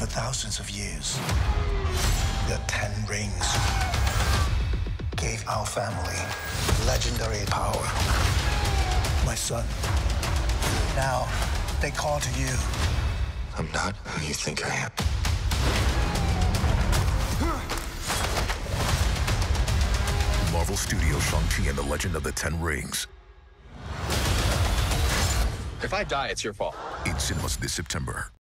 For thousands of years, the Ten Rings gave our family legendary power. My son, now they call to you. I'm not who you think I am. Marvel Studios' Shang-Chi and the Legend of the Ten Rings. If I die, it's your fault. In cinemas this September.